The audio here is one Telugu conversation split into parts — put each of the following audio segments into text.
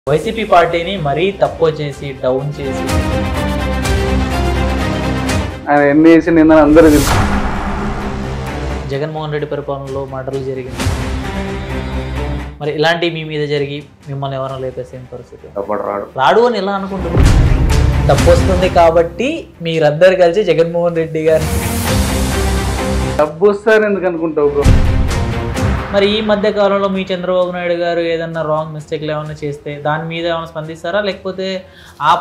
వైసీపీ పార్టీని మరీ తక్కువ చేసి డౌన్ చేసి ఆయన ఎన్ని చేసి నిన్న అందరూ తెలుసు. జగన్మోహన్ రెడ్డి పరిపాలనలో మర్డర్లు జరిగింది. మరి ఇలాంటి మీ మీద జరిగి మిమ్మల్ని ఎవరైనా లేపేసే పరిస్థితి రాడు అని ఎలా అనుకుంటున్నారు? తప్పు వస్తుంది కాబట్టి మీరందరు కలిసి జగన్మోహన్ రెడ్డి గారిని డబ్బు వస్తారని ఎందుకు అనుకుంటావు బ్రో? మరి ఈ మధ్య కాలంలో మీ చంద్రబాబు నాయుడు గారు ఏదన్నా రాంగ్ మిస్టేక్లు ఏమైనా చేస్తే దాని మీద ఏమైనా స్పందిస్తారా, లేకపోతే ఆ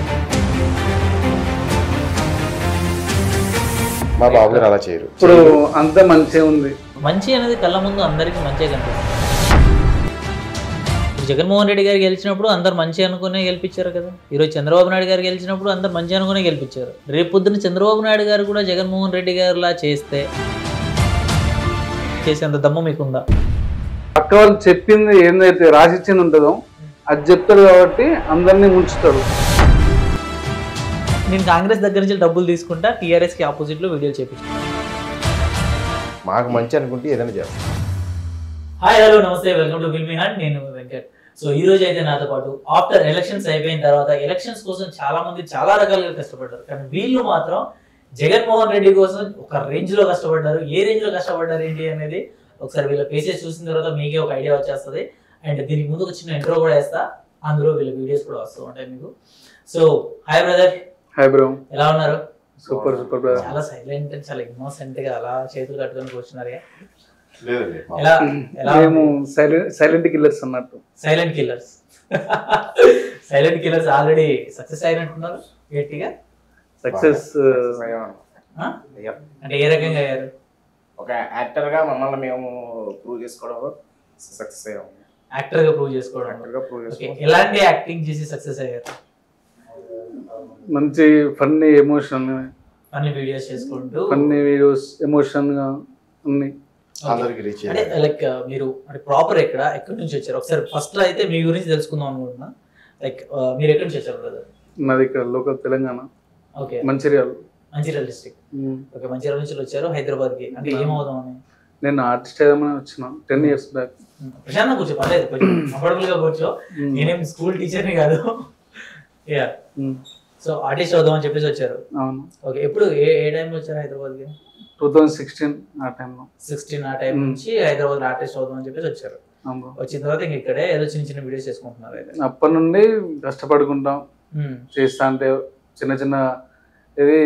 మా బాబు గారు అలా చేయరు. ఇప్పుడు అంత మంచిగా ఉంది. మంచి అనేది కళ్ళ ముందు అందరికీ మంచిగా కనిపిస్తుంది. జగన్మోహన్ రెడ్డి గారు గెలిచినప్పుడు అందరు మంచి అనుకునే గెలిపించారు కదా. ఈరోజు చంద్రబాబు నాయుడు గారు గెలిచినప్పుడు అందరు మంచి అనుకునే గెలిపించారు. రేపు పొద్దున్న చంద్రబాబు నాయుడు గారు కూడా జగన్మోహన్ రెడ్డి గారులా చేసేంత దమ్ము మీకుందా? పక్క వాళ్ళు చెప్పింది ఏందైతే రాసిచ్చింది ఉంటుందో అది చెప్తాడు కాబట్టి అందరినీ ముంచుతాడు. నేను కాంగ్రెస్ దగ్గర నుంచి డబ్బులు తీసుకుంటా, టీఆర్ఎస్కి ఆపోజిట్లో వీడియోలు చేపించాను. మాకు మంచి అనుకుంటే ఏదైనా చేస్తాం. Hi hello namaste, welcome to filmy hunt. నేను వెంకట్. సో ఈ రోజు అయితే నాతో పాటు ఆఫ్టర్ ఎలక్షన్స్ అయిపోయిన తర్వాత ఎలక్షన్స్ కోసం చాలా మంది చాలా రకాలుగా కష్టపడ్డారు, కానీ వీళ్ళు మాత్రం జగన్మోహన్ రెడ్డి కోసం ఒక రేంజ్ లో కష్టపడ్డారు. ఏ రేంజ్ లో కష్టపడ్డారు ఏంటి అనేది ఒకసారి వీళ్ళ ఫేసెస్ చూసిన తర్వాత మీకే ఒక ఐడియా వచ్చేస్తుంది. అండ్ దీనికి ముందు ఒక చిన్న ఇంట్రో కూడా వేస్తా, అందులో వీళ్ళ వీడియోస్ కూడా వస్తూ ఉంటాయి మీకు. So hi brother. Hi bro, ఎలా ఉన్నారు? Super super brother. చాలా సైలెంట్ అండ్ చాలా ఇన్నోసెంట్ గా అలా చేతులు కట్టుకొని కూర్చున్నారు. మేము సైలెంట్ కిల్లర్స్ అన్నట్టు. Silent killers silent killers already success అయినట్టున్నారు గట్టిగా. సక్సెస్ అంటే ఏ రకంగా అయ్యారు? ఒక యాక్టర్ గా మమ్మల్ని మేము ప్రూవ్ చేసుకోవడం సక్సెస్ అయ్యాము. యాక్టర్ గా ప్రూవ్ చేసుకోవడం. ఎలాంటి యాక్టింగ్ చేసి సక్సెస్ అయ్యారు? మంచి ఫన్నీ ఎమోషన్, అన్ని వీడియోస్ చేసుకుంటూ ఫన్నీ వీడియోస్ ఎమోషన్ గా అన్ని అందరికి రీచ్ అంటే లైక్ మీరు అంటే ప్రాపర్ ఎక్కడి నుంచి వచ్చారు? ఒకసారి ఫస్ట్ అయితే మీ గురించి తెలుసుకుందాం అనుకుంటున్నా. లైక్ మీరు ఎక్కడి నుంచి వచ్చారు బ్రదర్? మాది ఇక్కడ local Telangana. Okay, Mancherial district. Okay, Mancherial నుంచి వచ్చారు హైదరాబాద్ కి. అంటే ఏమవుదాం అని? నేను ఆర్టిస్ట్ ఏమని వచ్చిన 10 years బ్యాక్. ప్రశాంతంగా కూర్చో, పర్లేదు, కొంచెం కంఫర్టబుల్ గా కూర్చో. నేనేం స్కూల్ టీచర్ని కాదు. యా, సో ఆర్టిస్ట్ అవుదామని చెప్పేసి వచ్చారు. అవును. ఓకే, ఎప్పుడు ఏ టైంలో వచ్చారు హైదరాబాద్ కి? 2016 ఆ టైంలో. 16 ఆ టైం నుంచి హైదరాబాద్ ఆర్టిస్ట్ అవుదామని చెప్పేసి వచ్చారు. వచ్చిన తర్వాత ఇంక ఇక్కడే ఏదో చిన్న చిన్న వీడియోస్ చేసుకుంటున్నారు అయితే. అప్పటి నుండి కష్టపడుకుంటాం చేస్తా అంటే చిన్న చిన్న ఇది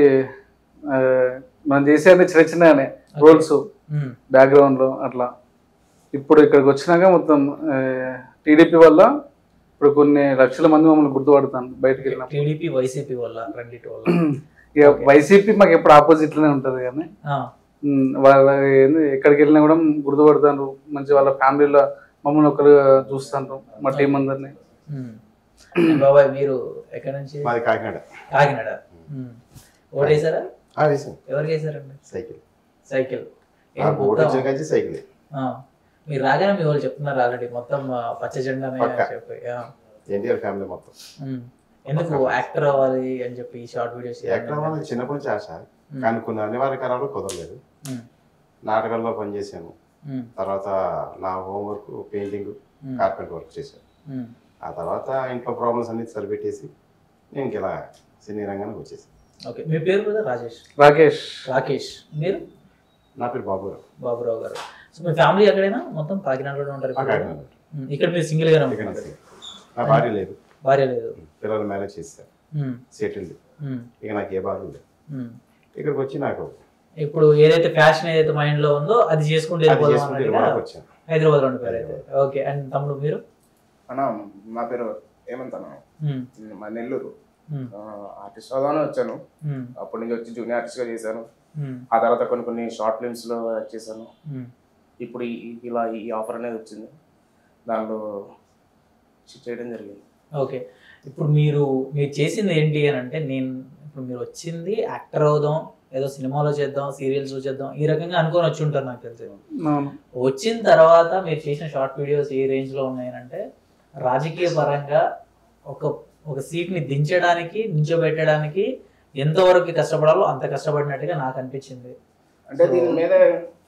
మనం చేసేది చిన్న చిన్నగానే రోల్స్ బ్యాక్గ్రౌండ్ లో అట్లా. ఇప్పుడు ఇక్కడికి వచ్చినాక మొత్తం టీడీపీ వల్ల ఇప్పుడు కొన్ని లక్షల మంది మమ్మల్ని గుర్తుపడతాను బయటకు వెళ్ళిన. టీడీపీ వైసీపీ వల్ల రెండింటి వల్ల. ఇక వైసీపీ మాకు ఎప్పుడు ఆపోజిట్ లోనే ఉంటది కానీ వాళ్ళ ఎక్కడికి వెళ్ళినా కూడా గుర్తుపడతారు. మంచి వాళ్ళ ఫ్యామిలీలో మమ్మల్ని ఒకరు చూస్తాను, మా టీం అందరినీ. బాబాయ్ మీరు ఎక్కడి నుంచి? మాది కాకినాడ. కాకినాడ. ఓటేసారా? ఎవరికి వేసారండి? సైకిల్. సైకిల్. సైకిల్. మీరు రాగానే మీ వాళ్ళు చెప్తున్నారు ఆల్రెడీ మొత్తం పచ్చ జెండానే చెప్పి. ఎన్టీఆర్ ఫ్యామిలీ మొత్తం. ఎందుకు యాక్టర్ అవ్వాలి అని చెప్పి షార్ట్ వీడియోస్? యాక్టర్ అవ్వాలి చిన్నప్పటి నుంచి ఆశ, కానీ కొన్ని అనివార్య కారణాలు కుదరలేదు. నాటకాల్లో పనిచేసాను, తర్వాత నా హోంవర్క్ పెయింటింగ్ కార్పెంటర్ వర్క్ చేశాను. ఆ తర్వాత ఇంట్లో ప్రాబ్లమ్స్ అన్ని సరిపెట్టేసి నేను ఇలా సినీ రంగానికి వచ్చేసాను. ఓకే, మీ పేరు కూడా రాజేష్? రాకేష్. మీరు? నా పేరు బాబురావు. బాబురావు గారు. సో మీ ఫ్యామిలీ ఎక్కడైనా మొత్తం కాకినాడలో ఉంటారు? ఇక్కడ మీరు సింగిల్ గానే ఉంటారు? నా భార్య లేదు. భార్య లేదు. పిల్లలు మేనేజ్ చేస్తారు, సెటిల్డ్. ఇక నాకు ఏ బాధ లేదు. ఇక్కడికి వచ్చి నాకు ఇప్పుడు ఏదైతే ఫ్యాషన్ ఏదైతే మైండ్ లో ఉందో అది చేసుకుంటే వచ్చాను. హైదరాబాద్ లో ఉండిపోయారు అయితే. ఓకే, అండ్ తమ్ముడు మీరు? అన్నా మా పేరు హేమంత్ అన్న, మా నెల్లూరు. ఆర్టిస్ట్ అవుదామని వచ్చాను. అప్పటి నుంచి వచ్చి జూనియర్ ఆర్టిస్ట్ గా చేశాను. ఆ తర్వాత కొన్ని షార్ట్ ఫిల్మ్స్ లో చేశాను. ఇప్పుడు ఇలా ఈ ఆఫర్ అనేది వచ్చింది, దాంట్లో చేయడం జరిగింది. ఓకే, ఇప్పుడు మీరు చేసింది ఏంటి అని అంటే, ఇప్పుడు మీరు వచ్చింది యాక్టర్ అవుదాం, ఏదో సినిమాలో చేద్దాం, సీరియల్స్ చేద్దాం, ఈ రకంగా అనుకొని వచ్చి ఉంటారు నాకు తెలిసి. వచ్చిన తర్వాత మీరు చేసిన షార్ట్ వీడియోస్ ఏ రేంజ్ లో ఉన్నాయనంటే, రాజకీయ పరంగా ఒక సీట్ని దించడానికి, నించోబెట్టడానికి ఎంతవరకు కష్టపడాలో అంత కష్టపడినట్టుగా నాకు అనిపించింది. అంటే దీని మీద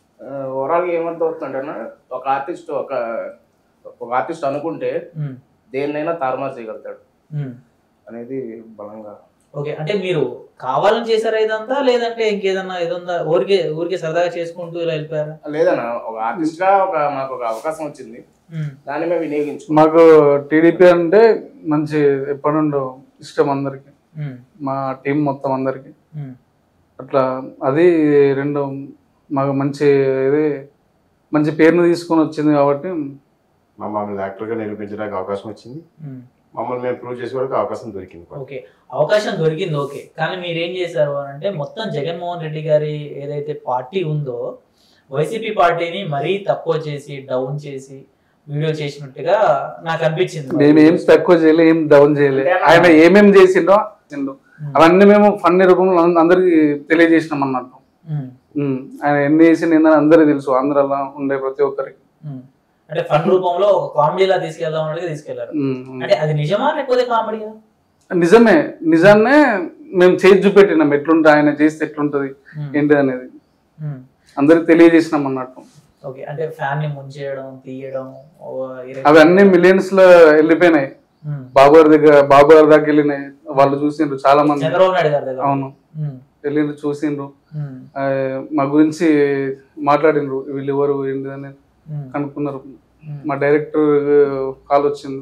ఓవరాల్గా ఏమంత అవుతుందంటే, ఒక ఆర్టిస్ట్ అనుకుంటే దేన్నైనా తారుమారు చేయగలుగుతాడు అనేది బలంగా. ఓకే, అంటే మీరు కావాలని చేశారా ఇదంతా, లేదంటే ఇంకేదన్నా ఇదంతా ఊరికే ఊరికే సరదాగా చేసుకుంటూ ఇలా వెళ్ళిపోయారా? లేదన్నా, ఒక ఆర్టిస్ట్ గా మాకు ఒక అవకాశం వచ్చింది, దాన్ని మేము వినియోగించుకున్నాం. మాకు టీడీపీ అంటే మంచి ఎప్పటి నుండో ఇష్టం అందరికి, మా టీం మొత్తం అందరికి. అట్లా అది రెండు మాకు మంచి ఇది మంచి పేరును తీసుకొని వచ్చింది కాబట్టి మమ్మల్ని యాక్టర్గా నిరూపించడానికి అవకాశం వచ్చింది, మమ్మల్ని మేము ప్రూవ్ చేసుకోవడానికి అవకాశం దొరికింది. ఓకే, అవకాశం దొరికింది. ఓకే, కానీ మీరు ఏం చేశారు అని అంటే మొత్తం జగన్మోహన్ రెడ్డి గారి ఏదైతే పార్టీ ఉందో వైసీపీ పార్టీని మరీ తక్కువ చేసి డౌన్ చేసి వీడియో చేసినట్టుగా నాకు అనిపించింది. మేము ఏం తక్కువ చేయలే, ఏం డౌన్ చేయలే. ఆయన ఏమేమి చేసిండో అవన్నీ మేము ఫన్ రూపంలో అందరికి తెలియజేసినాం అన్నట్టు. ఆయన ఎన్ని చేసిండు ఏందని అందరికి తెలుసు, ఆంధ్రాలో ఉండే ప్రతి ఒక్కరికి. అంటే ఫన్ రూపంలో ఒక కామెడీలా తీసుకెళ్దాం అన్నట్టుగా తీసుకెళ్లారు. అంటే అది నిజమా లేకపోతే కామెడీయా? నిజమే, నిజాన్నే మేము చేసి చూపెట్టినాం ఎట్లుంటే ఆయన చేస్తే ఎట్లుంటది ఏంటి అనేది అందరికి తెలియజేసినాం అన్నట్టు. ఓకే, అంటే ఫ్యాన్ ని ముంచేయడం తీయడం అవన్నీ మిలియన్స్ లో వెళ్ళిపోయినాయి. బాబు గారి దాకా వెళ్ళినాయి, వాళ్ళు చూసిండ్రు చాలా మంది. చంద్రబాబు నాయుడు గారి దగ్గర అవును వెళ్ళిండ్రు, చూసిండ్రు, మా గురించి మాట్లాడిండ్రు, వీళ్ళు ఎవరు ఏంటి అని కనుక్కున్నారు. మా డైరెక్టర్ కాల్ వచ్చింది,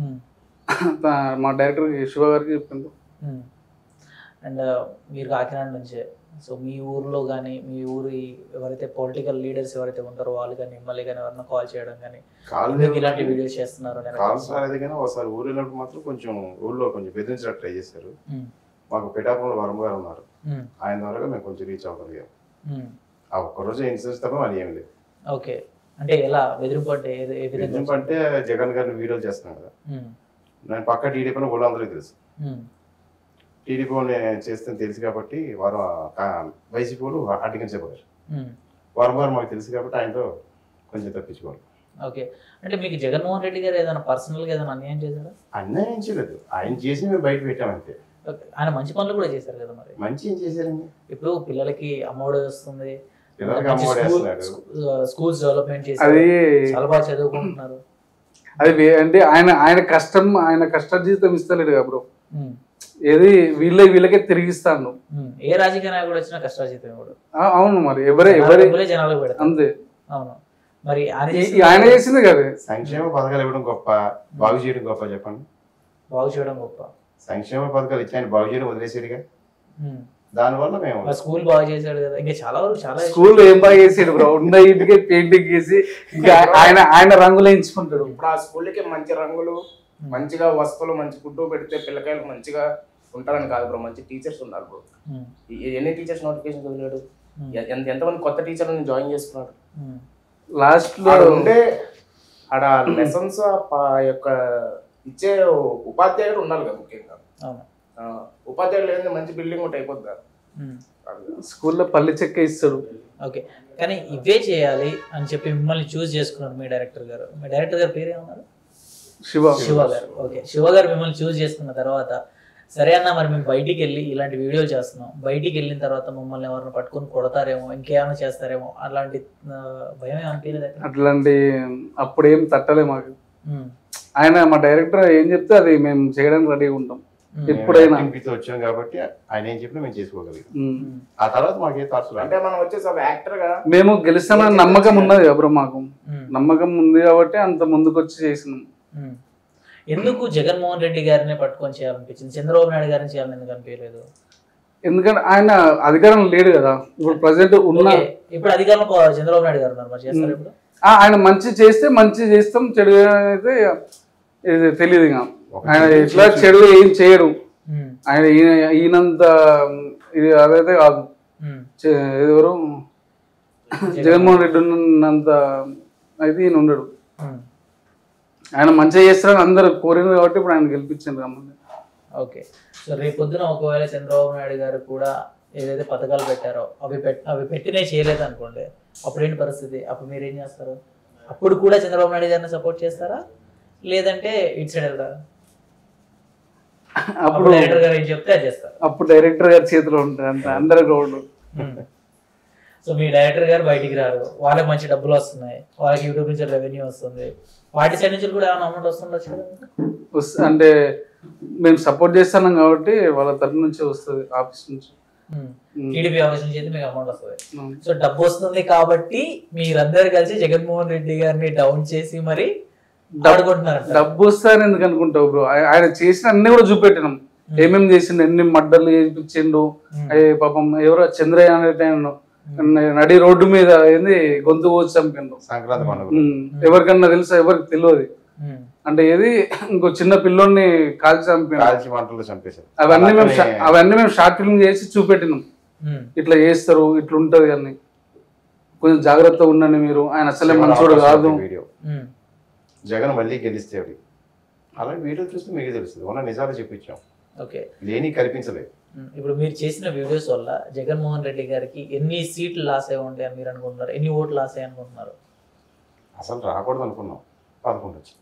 మా డైరెక్టర్ శివ గారికి చెప్పిండ్రు. అండ్ మీరు కాకినాడ నుంచే, సో మీ ఊర్లో కానీ మీ ఊరి ఎవరైతే పొలిటికల్ లీడర్స్ ఎవరైతే ఉంటారో వాళ్ళు కానీ మిమ్మల్ని కానీ ఎవరైనా కాల్ చేయడం కానీ ఇలాంటి వీడియోస్ చేస్తున్నారు? కాల్స్ రాలేదు కానీ ఒకసారి ఊరు వెళ్ళినప్పుడు మాత్రం కొంచెం ఊళ్ళో కొంచెం బెదిరించడానికి ట్రై చేశారు. మాకు పిఠాపురంలో వరం గారు ఉన్నారు, ఆయన ద్వారా మేము కొంచెం రీచ్ అవ్వగలిగాం. ఆ ఒక్కరోజు ఇన్సిడెంట్స్ తప్ప మరి ఏం లేదు. ఓకే, అంటే ఎలా బెదిరింపు అంటే బెదిరింపు అంటే జగన్ గారిని వీడియోలు చేస్తున్నాను కదా, నేను పక్క టీడీపీ ఊళ్ళో అందరికీ తెలుసు. టీడీపీ చేస్తే తెలుసు కాబట్టి వారు వైసీపీ వాళ్ళు అడ్డగించబోయారు. వారం వారం మాకు తెలుసు కాబట్టి ఆయనతో కొంచెం తప్పించుకోవాలి. ఓకే, అంటే మీకు జగన్మోహన్ రెడ్డి గారు ఏదైనా పర్సనల్ గా ఏదైనా అన్యాయం చేశారా? అన్యాయం చేయలేదు, ఆయన చేసి మేము బయట పెట్టామంతే. ఆయన మంచి పనులు కూడా చేశారు కదా. మరి మంచి ఏం చేశారండి? ఇప్పుడు పిల్లలకి అమ్మఒడి వస్తుంది, స్కూల్స్ డెవలప్మెంట్ చేసి చాలా బాగా చదువుకుంటున్నారు. అది అంటే ఆయన కష్ట జీవితం ఇస్తలేడు బ్రో, ఏది వీళ్ళకే తిరిగిస్తాను. ఏ రాజకీయ నాయకుడు వచ్చినా కష్టాజీతం ఇవ్వడు. అవును, మరి ఎవరే జనాలకు పెడతారు అంతే. అవును, మరి ఆయన చేసింది కదా. సంక్షేమ పథకాలు ఇవ్వడం గొప్ప, బాగు చేయడం గొప్ప? చెప్పండి. బాగు చేయడం గొప్ప. సంక్షేమ పథకాలు ఇచ్చాయని బాగు చేయడం వదిలేసాడుగా, దానివల్ల మేము స్కూల్ బాగా చేశాడు కదా. ఇంకా చాలా వరకు చాలా స్కూల్ ఏం బాగా చేసాడు బ్రో, ఉన్న ఇంటికి పెయింటింగ్ చేసి ఆయన రంగులు వేయించుకుంటాడు. ఇప్పుడు ఆ స్కూల్కి మంచి రంగులు, మంచిగా వస్తువులు, మంచి ఫుడ్ పెడితే పిల్లకాయలు మంచిగా ఉంటారని కాదు బ్రో, మంచి టీచర్స్ ఉన్నారు బ్రో. ఎన్ని టీచర్స్ నోటిఫికేషన్ వదిలేడు, ఎంతమంది కొత్త టీచర్లను జాయిన్ చేసుకున్నాడు. లాస్ట్ లో ఉండే ఆడ లెసన్స్ యొక్క ఇచ్చే ఉపాధ్యాయుడు ఉండాలి కదా ముఖ్యంగా. ఉపాధ్యాయులు లేని మంచి బిల్డింగ్ ఒకటి అయిపోద్ది కదా స్కూల్లో, పల్లి చెక్క ఇస్తాడు. ఓకే, కానీ ఇవే చేయాలి అని చెప్పి మిమ్మల్ని చూస్ చేసుకున్నారు మీ డైరెక్టర్ గారు. మీ డైరెక్టర్ గారు పేరు ఏమన్నారు? శివ గారు. ఓకే, శివ గారు మిమ్మల్ని చూస్ చేసుకున్న తర్వాత సరే అన్న మరి మేము బయటికి వెళ్ళి ఇలాంటి వీడియోలు చేస్తున్నాం, బయటికి వెళ్ళిన తర్వాత మమ్మల్ని ఎవరిని పట్టుకొని కొడతారేమో, ఇంకేమైనా చేస్తారేమో, అలాంటి భయం ఏమనిపించలేదు? అట్లాంటి అప్పుడేం తట్టలే మాకు. ఆయన మా డైరెక్టర్ ఏం చెప్తే అది మేము చేయడానికి రెడీగా ఉంటాం ఎప్పుడైనా. వచ్చాం కాబట్టి ఆయన ఏం చెప్పినా మేము చేసుకోగలిగాం. ఆ తర్వాత మాకే థాట్స్ అంటే మనం వచ్చేసి ఒక యాక్టర్ గా మేము గెలుస్తామని నమ్మకం ఉన్నది ఎవరు, మాకు నమ్మకం ఉంది కాబట్టి అంత ముందుకు వచ్చి చేసినాం. ఎందుకు జగన్మోహన్ రెడ్డి గారిని పట్టుకొని చేయాలనిపించింది, చంద్రబాబు నాయుడు గారిని చేయాలని ఎందుకు అనిపించలేదు? ఎందుకంటే ఆయన అధికారం లేడు కదా ఇప్పుడు, ప్రజెంట్ ఉన్న. ఇప్పుడు అధికారంలో చంద్రబాబు నాయుడు గారు ఉన్నారు, మరి చేస్తారు ఇప్పుడు? ఆయన మంచి చేస్తే మంచి చేస్తాం, చెడు అయితే తెలియదు. ఇక ఆయన ఇట్లా చెడు ఏం చేయడు. ఆయన ఈయనంత ఇది అదైతే కాదు. ఎవరు జగన్మోహన్ రెడ్డి ఉన్నంత అయితే ఈయన ఉండడు. ఆయన మంచిగా చేస్తారని అందరు కోరినారు కాబట్టి ఇప్పుడు ఆయన గెలిపించారు రమ్మని. ఓకే, సో రేపు పొద్దున ఒకవేళ చంద్రబాబు నాయుడు గారు కూడా ఏదైతే పథకాలు పెట్టారో అవి పెట్టినే చేయలేదు అనుకోండి, అప్పుడు ఏంటి పరిస్థితి? అప్పుడు మీరు ఏం చేస్తారు? అప్పుడు కూడా చంద్రబాబు నాయుడు గారిని సపోర్ట్ చేస్తారా, లేదంటే ఇటు సైడ్ వెళ్తారా? అప్పుడు డైరెక్టర్ గారు ఏం చెప్తే అది చేస్తారు. అప్పుడు డైరెక్టర్ గారి చేతిలో ఉంటుంది అంత, అందరూ గౌడు. సో మీ డైరెక్టర్ గారు బయటికి రారు, వాళ్ళకి మంచి డబ్బులు వస్తున్నాయి, వాళ్ళకి యూట్యూబ్ నుంచి రెవెన్యూ వస్తుంది, పార్టీ సైడ్ నుంచి కూడా ఏమైనా అమౌంట్ వస్తుండొచ్చు కదా? అంటే మేము సపోర్ట్ చేస్తున్నాం కాబట్టి వాళ్ళ తరపు నుంచి వస్తుంది, ఆఫీస్ నుంచి. టీడీపీ ఆఫీస్ నుంచి అయితే మీకు అమౌంట్ వస్తుంది. సో డబ్బు వస్తుంది కాబట్టి మీరందరూ కలిసి జగన్మోహన్ రెడ్డి గారిని డౌన్ చేసి మరి డబ్బు వస్తారని ఎందుకు అనుకుంటావు బ్రో? ఆయన చేసిన అన్ని కూడా చూపెట్టినాం, ఏమేమి చేసిండు, ఎన్ని మడ్డలు చేయించిండు. పాపం ఎవరో చంద్రయ్య అనే నడి రోడ్డు మీద ఏంది గొంతు పోసి చంపిండు. సంక్రాంతి పండుగ ఎవరికన్నా తెలుసా? ఎవరికి తెలియదు. అంటే ఏది ఇంకో చిన్న పిల్లోని కాల్చి చంపేశారు. అవన్నీ మేము షార్ట్ ఫిల్మ్ చేసి చూపెట్టినాం, ఇట్లా చేస్తారు, ఇట్లా ఉంటది అని. కొంచెం జాగ్రత్తగా ఉండండి మీరు, ఆయన అసలే మంచోడు కాదు. జగన్ మళ్ళీ గెలిస్తే అలాంటి వీడియో చూస్తే మీకు తెలుస్తుంది, ఉన్న నిజాలు చెప్పించాం, లేని కల్పించలేదు. ఇప్పుడు మీరు చేసిన వీడియోస్ వల్ల జగన్మోహన్ రెడ్డి గారికి ఎన్ని సీట్లు లాస్ అయి ఉంటాయి అని మీరు అనుకుంటున్నారు? ఎన్ని ఓట్లు లాస్ అయ్యి అనుకుంటున్నారు? అసలు రాకూడదు అనుకున్నాం, 11 వచ్చి.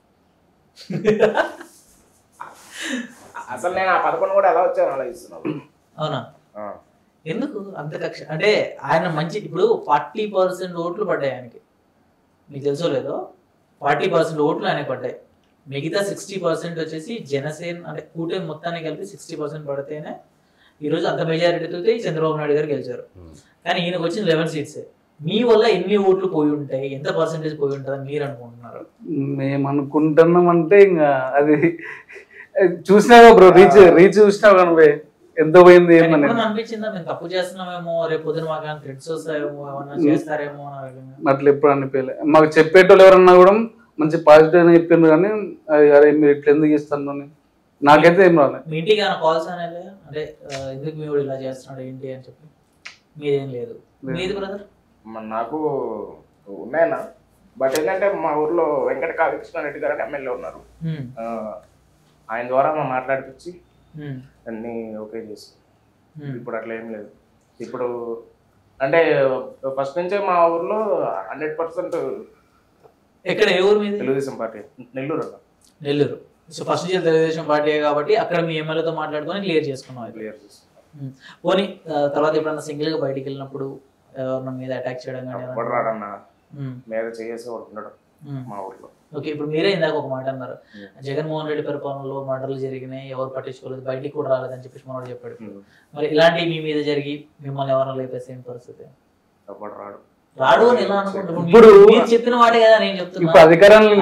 అసలు నేను ఆ 11 కూడా ఎలా వచ్చాను ఆలోచిస్తున్నాను. అవునా? ఎందుకు అంత కక్ష? అంటే ఆయన మంచి, ఇప్పుడు 40% ఓట్లు పడ్డాయి ఆయనకి, మీకు తెలుసో లేదో, 40% ఓట్లు ఆయనకి పడ్డాయి. మిగతా 60% వచ్చేసి జనసేన అంటే కూటమి మొత్తానికి కలిపి 60% పడితేనే ఈరోజు అంత మెజారిటీతో చంద్రబాబు నాయుడు గారు గెలిచారు. కానీ ఈయనకు వచ్చిన 11 సీట్సే. మీ వల్ల ఎన్ని ఓట్లు పోయి ఉంటాయి, ఎంత పర్సెంటేజ్ పోయి ఉంటుందని మీరు అనుకుంటున్నారు? మేము అనుకుంటున్నాం అంటే ఇంకా అది చూసినావా బ్రో, రీచ్ చూసినావు కానీ ఎంత పోయింది అనిపించిందా? మేము తప్పు చేస్తున్నామేమో, రేపు పొద్దున మాకు థ్రెడ్స్ వస్తాయేమో, ఏమన్నా చేస్తారేమో అట్లా ఎప్పుడు అనిపించలే. మాకు చెప్పేటోళ్ళు ఎవరన్నా కూడా మంచి పాజిటివ్ అని చెప్పిండ్రు, కానీ అరే మీరు ఇట్లా ఎందుకు ఇస్తాను అని నాకైతే ఏం రాలేదు. మీ ఇంటికి ఏమైనా కాల్స్ అనేది అంటే ఎందుకు మీ ఇలా చేస్తున్నాడు ఏంటి అని చెప్పి? మీదేం లేదు. మీది బ్రదర్? నాకు ఉన్నాయన్నా, బట్ ఏంటంటే మా ఊర్లో వెంకట కాళీకృష్ణారెడ్డి గారు అని ఎమ్మెల్యే ఉన్నారు. ఆయన ద్వారా మాట్లాడిపించి అన్ని ఓకే చేసి ఇప్పుడు అట్లా ఏం లేదు. ఇప్పుడు అంటే ఫస్ట్ నుంచే మా ఊర్లో 100% ఎక్కడ ఏ ఊరు మీద? Telugu Desam party, Nellore. Nellore. So first నుంచి తెలుగుదేశం పార్టీ కాబట్టి అక్కడ మీ ఎమ్మెల్యేతో మాట్లాడుకొని క్లియర్ చేసుకున్నాం. పోనీ తర్వాత ఎప్పుడన్నా సింగిల్ గా బయటికి వెళ్ళినప్పుడు ఎవరన్నా మీద అటాక్ చేయడం రాడన్నా మీద చేసి ఉండడం మా ఊర్లో. ఓకే, ఇప్పుడు మీరే ఇందాక ఒక మాట అన్నారు, జగన్మోహన్ రెడ్డి పరిపాలనలో మర్డర్లు జరిగినాయి, ఎవరు పట్టించుకోలేదు, బయటికి కూడా రాలేదని చెప్పేసి మనోడు చెప్పాడు. మరి ఇలాంటివి మీ మీద జరిగి మిమ్మల్ని ఎవరైనా లేపేసే పరిస్థితి? రాడు అని ఎలా అనుకుంటున్నాను? ఇప్పుడు మీరు చెప్పిన వాటే కదా నేను చెప్తున్నా. అధికారంలో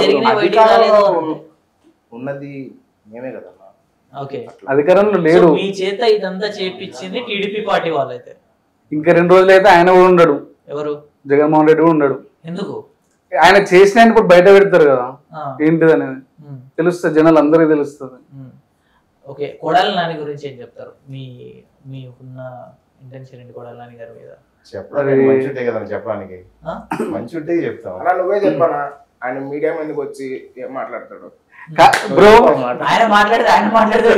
ఉన్నది మేమే కదా. ఓకే, అధికారంలో లేడు. మీ చేత ఇదంతా చేపించింది టీడీపీ పార్టీ వాళ్ళైతే. ఇంకా 2 రోజులు అయితే ఆయన కూడా ఉండడు. ఎవరు? జగన్మోహన్ రెడ్డి కూడా ఉండడు. ఎందుకు? ఆయన చేసిన ఇప్పుడు బయట పెడతారు కదా, ఏంటిది అనేది తెలుస్తుంది, జనాలు అందరికీ తెలుస్తుంది. ఓకే, కొడాలి నాని గురించి ఏం చెప్తారు? మీ ఉన్న ఇంటెన్షన్ ఏంటి కొడాలి నాని గారి మీద? చెప్పడానికి మంచి ఉంటే కదా చెప్పడానికి, మంచి ఉంటే చెప్తాం. అలా నువ్వే చెప్పానా? ఆయన మీడియా ముందుకు వచ్చి ఏం మాట్లాడతాడు బ్రో? ఆయన మాట్లాడితే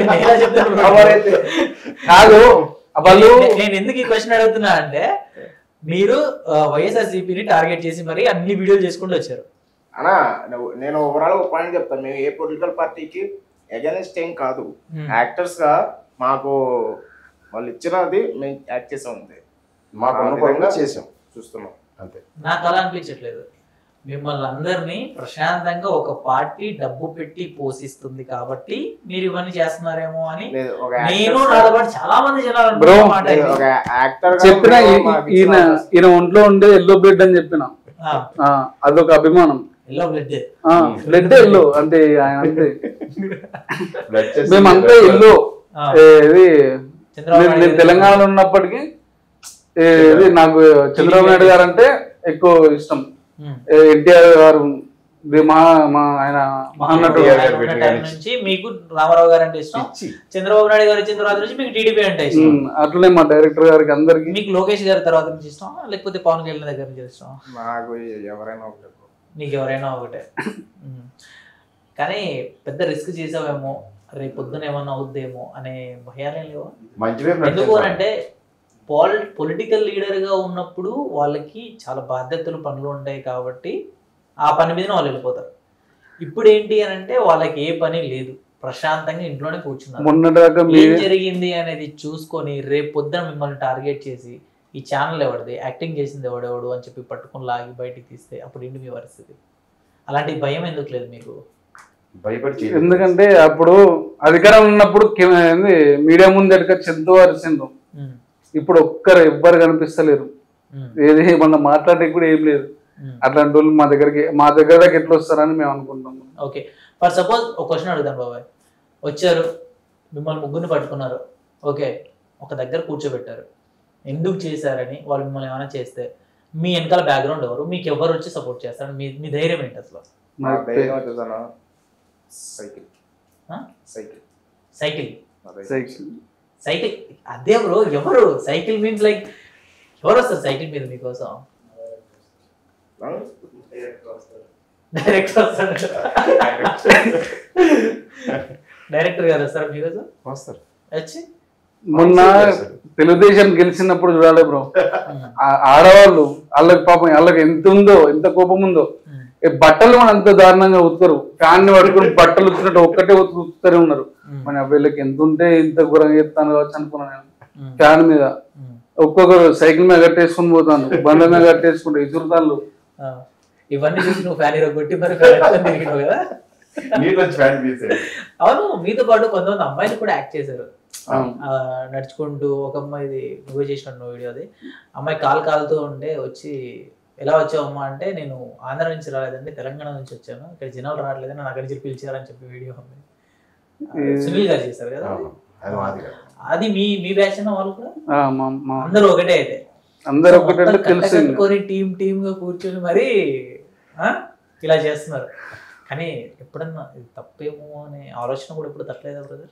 కాదు. నేను ఎందుకు ఈ క్వశ్చన్ అడుగుతున్నా అంటే, మీరు వైఎస్ఆర్సీపీని టార్గెట్ చేసి మరి అన్ని వీడియోలు చేసుకుంటూ వచ్చారు అన్నా. నేను ఓవరాల్ ఒక పాయింట్ చెప్తాను, మేము ఏ పొలిటికల్ పార్టీకి అగైనెస్ట్ ఏం కాదు. యాక్టర్స్ గా మాకు వాళ్ళు ఇచ్చినది మేము యాక్ట్ చేసాం, ఉంది మాకు చేసాం, చూస్తున్నాం అంతే. నాకు అలా అనిపించట్లేదు. మిమ్మల్ని అందరినీ ప్రశాంతంగా ఒక పార్టీ డబ్బు పెట్టి పోషిస్తుంది కాబట్టి మీరు ఇవన్నీ చేస్తున్నారేమో అని నేను చాలా మంది చెప్పిన. ఈయన ఒంట్లో ఉండే ఎల్లో బ్లడ్ అని చెప్పిన, అదొక అభిమానం. ఎల్లో బ్లడ్, బ్లడ్ ఎల్లో అంటే ఆయన అంతే, మేమంతా ఎల్లో. నేను తెలంగాణలో ఉన్నప్పటికీ నాకు చంద్రబాబు నాయుడు గారు అంటే ఎక్కువ ఇష్టం. ఎన్టీఆర్ గారు ఆయన మహానటుడు నుంచి మీకు రామారావు గారు అంటే ఇష్టం, చంద్రబాబు నాయుడు గారు వచ్చిన తర్వాత నుంచి మీకు టీడీపీ అంటే ఇష్టం. అట్లనే మా డైరెక్టర్ గారికి అందరికి. మీకు లోకేష్ గారి తర్వాత నుంచి ఇష్టం లేకపోతే పవన్ కళ్యాణ్ దగ్గర నుంచి ఇష్టం? నాకు ఎవరైనా ఒకటే. నీకు ఎవరైనా ఒకటే. కానీ పెద్ద రిస్క్ చేసావేమో, రేపు పొద్దున ఏమన్నా అవుద్దేమో అనే భయాలే లేవా? ఎందుకు అంటే పొలిటికల్ లీడర్ గా ఉన్నప్పుడు వాళ్ళకి చాలా బాధ్యతలు, పనులు ఉంటాయి కాబట్టి ఆ పని మీద వాళ్ళు వెళ్ళిపోతారు. ఇప్పుడు ఏంటి అని అంటే వాళ్ళకి ఏ పని లేదు, ప్రశాంతంగా ఇంట్లోనే కూర్చున్నారు. ఏం జరిగింది అనేది చూసుకొని రేపు పొద్దున మిమ్మల్ని టార్గెట్ చేసి ఈ ఛానల్ ఎవరిది, యాక్టింగ్ చేసింది ఎవడెవడు అని చెప్పి పట్టుకుని లాగి బయటికి తీస్తే అప్పుడు ఏంటి మీ పరిస్థితి? అలాంటి భయం ఎందుకు లేదు మీకు? భయపడి ఎందుకంటే అప్పుడు అధికారం ఉన్నప్పుడు మీడియా ముందట చెంతో అరిసిండ్రు. ఇప్పుడు ఎవ్వరు కనిపిస్తలేరు. ఏది మన మాట్లాడే కూడా ఏం లేదు. అట్లాంటి వాళ్ళు మా దగ్గర దాకా ఎట్లా వస్తారని మేము అనుకుంటాం. ఓకే, ఫర్ సపోజ్ ఒక క్వశ్చన్ అడుగుతాను బాబాయ్. వచ్చారు, మిమ్మల్ని ముగ్గురిని పట్టుకున్నారు, ఓకే, ఒక దగ్గర కూర్చోబెట్టారు. ఎందుకు చేశారని వాళ్ళు మిమ్మల్ని ఏమైనా చేస్తే మీ వెనకాల బ్యాక్గ్రౌండ్ ఎవరు, మీకు ఎవరు వచ్చి సపోర్ట్ చేస్తారు? మీ ధైర్యం ఏంటి అసలు? సైకిల్ అదే బ్రో. ఎవరు సైకిల్ మీన్స్ లైక్ ఎవరు వస్తారు సైకిల్ మీద మీకోసం? డైరెక్టర్ గారు వస్తారు మీకోసం? వస్తారు. వచ్చి మొన్న తెలుగుదేశం గెలిచినప్పుడు చూడాలి బ్రో, ఆడవాళ్ళు వాళ్ళకి పాపం వాళ్ళకి ఎంత ఉందో, ఎంత కోపం ఉందో, బట్టలు మన అంత దారుణంగా ఉతుకరు. ఫ్యాన్ ని పట్టుకుని బట్టలు ఉతుకున్నట్టు ఒక్కటే ఉతుకుతూనే ఉన్నారు. మన వీళ్ళకి ఎంత ఉంటే ఇంత ఘోరంగా చెప్తాను కావచ్చు అనుకున్నాను నేను. ఫ్యాన్ మీద ఒక్కొక్కరు సైకిల్ మీద కట్టేసుకుని పోతాను, బండ్ల మీద కట్టేసుకుంటే ఇసురుతాళ్ళు. ఇవన్నీ చూసి నువ్వు ఫ్యాన్ కొట్టి మరి తిరిగినావు కదా. అవును, మీతో పాటు కొంతమంది అమ్మాయిలు కూడా యాక్ట్ చేశారు నడుచుకుంటూ. ఒక అమ్మాయిది నువ్వే చేసినావు వీడియో, అది అమ్మాయి కాలుతూ ఉంటే వచ్చి ఎలా వచ్చావు అమ్మా అంటే, నేను ఆంధ్ర నుంచి రాలేదండి, తెలంగాణ నుంచి వచ్చాను, ఇక్కడ జనాలు రావట్లేదని నాకు అక్కడి నుంచి పిలిచారని చెప్పి వీడియో ఉంది. సునీల్ గారు చేశారు కదా అది. మీ బ్యాచ్ వాళ్ళు కూడా అందరూ ఒకటే అయితే అందరూ ఒకటే టీమ్ గా కూర్చొని మరి ఇలా చేస్తున్నారు. కానీ ఎప్పుడన్నా ఇది తప్పేమో అనే ఆలోచన కూడా ఎప్పుడు తప్పలేదా బ్రదర్?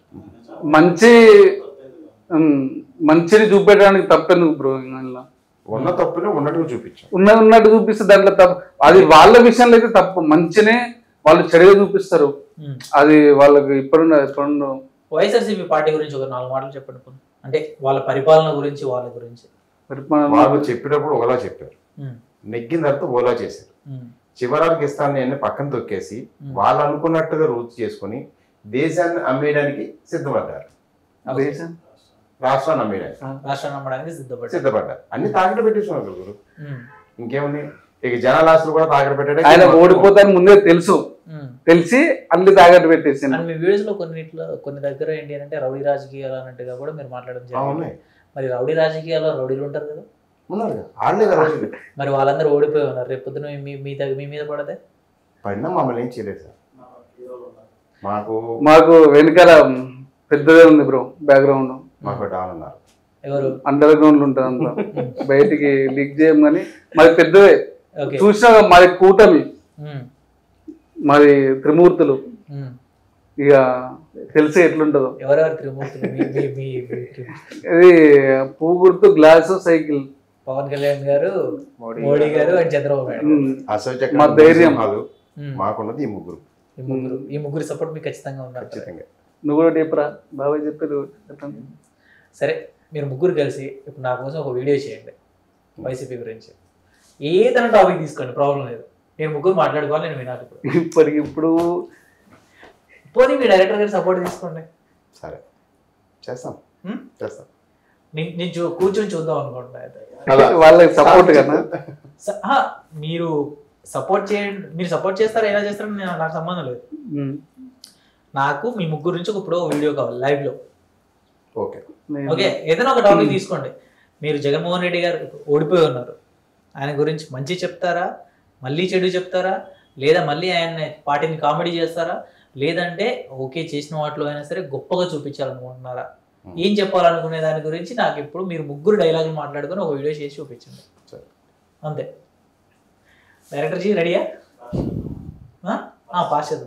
మంచిని చూపెట్టడానికి తప్పెందుకు బ్రో? ఉన్న తప్పునే ఉన్నట్టు చూపించాం, ఉన్నట్టు చూపిస్తే దాంట్లో తప్పు. అది వాళ్ళ విషయంలో అయితే తప్పు, మంచినే వాళ్ళు చెడుగా చూపిస్తారు. అది వాళ్ళకి ఇప్పుడున్న వైఎస్ఆర్సీపీ పార్టీ గురించి ఒక 4 మాటలు చెప్పండి. అంటే వాళ్ళ పరిపాలన గురించి, వాళ్ళ గురించి. వాళ్ళు చెప్పేటప్పుడు ఓలా చెప్పారు, నెగ్గిన తర్వాత ఓలా చేశారు. చివరాలకు ఇస్తాను నేను పక్కన తొక్కేసి వాళ్ళు అనుకున్నట్టుగా రూట్ చేసుకుని దేశాన్ని అమ్మేయడానికి సిద్ధపడ్డారు. రాష్ట్రాన్ని అమ్మడానికి సిద్ధపడ్డారు. అన్ని తాకట్టు పెట్టేస్తున్నారు. ఇంకేముంది, ఇక జనాల ఆస్తులు కూడా తాకట్టు పెట్టాడు. ఆయన ఓడిపోతాను ముందే తెలిసి అన్ని తాకట్టు పెట్టేసి. మీ వీడియోస్ లో కొన్ని దగ్గర ఏంటి అంటే రౌడీ రాజకీయాలు అన్నట్టుగా కూడా మీరు మాట్లాడడం జరిగింది. మరి రౌడీ రాజకీయాల్లో రౌడీలు ఉంటారు కదా, మరి వాళ్ళందరూ ఓడిపోయి ఉన్నారు. రేపు పొద్దున మీ మీద పడదే పడినా మమ్మల్ని ఏం చేయలేదు సార్. మాకు వెనకాల పెద్దదే ఉంది బ్రో బ్యాక్గ్రౌండ్. మాకు డాన్ ఉన్నారు, ఎవరు అండర్ గ్రౌండ్ ఉంటుంది అంతా, బయటికి లీక్ చేయం. కానీ మాది పెద్దదే చూసినా, మాది కూటమి, మాది త్రిమూర్తులు. ఇక తెలిసి ఎట్లుంటదో. ఎవరెవరు త్రిమూర్తులు? ఇది పువ్వు గుర్తు, గ్లాసు, సైకిల్. పవన్ కళ్యాణ్ గారు, మోడీ గారు అండ్ చంద్రబాబు నాయుడు. మా ధైర్యం మాకున్నది ఈ ముగ్గురు. ఈ ముగ్గురు సపోర్ట్ మీకు ఖచ్చితంగా ఉన్నారు. నువ్వు కూడా చెప్పరా బాబాయ్ చెప్పారు. సరే, మీరు ముగ్గురు కలిసి ఇప్పుడు నా కోసం ఒక వీడియో చేయండి వైసీపీ గురించి. ఏదైనా టాపిక్ తీసుకోండి, ప్రాబ్లం లేదు. నేను ముగ్గురు మాట్లాడుకోవాలి, నేను వినాలి. ఇప్పుడు పోనీ మీ డైరెక్టర్ గారి సపోర్ట్ తీసుకోండి. సరే, చేస్తాం. నేను కూర్చొని చూద్దాం అనుకుంటున్నా. వాళ్ళకి సపోర్ట్ కదా, మీరు సపోర్ట్ చేయండి. మీరు సపోర్ట్ చేస్తారా ఎలా చేస్తారని నాకు సంబంధం లేదు. నాకు మీ ముగ్గురు నుంచి ఇప్పుడు వీడియో కావాలి లైవ్ లో. ఓకే, ఏదైనా ఒక టాపిక్ తీసుకోండి. మీరు జగన్మోహన్ రెడ్డి గారు ఓడిపోయి ఉన్నారు, ఆయన గురించి మంచి చెప్తారా, మళ్ళీ చెడు చెప్తారా, లేదా మళ్ళీ ఆయన పార్టీని కామెడీ చేస్తారా, లేదంటే ఓకే చేసిన వాటిలో అయినా సరే గొప్పగా చూపించాలనుకుంటున్నారా? ఏం చెప్పాలనుకునే దాని గురించి నాకు ఇప్పుడు మీరు ముగ్గురు డైలాగులు మాట్లాడుకొని ఒక వీడియో చేసి చూపించండి. అంతే. డైరెక్టర్ జీ రెడీయా? పాస్ చేద్దాం.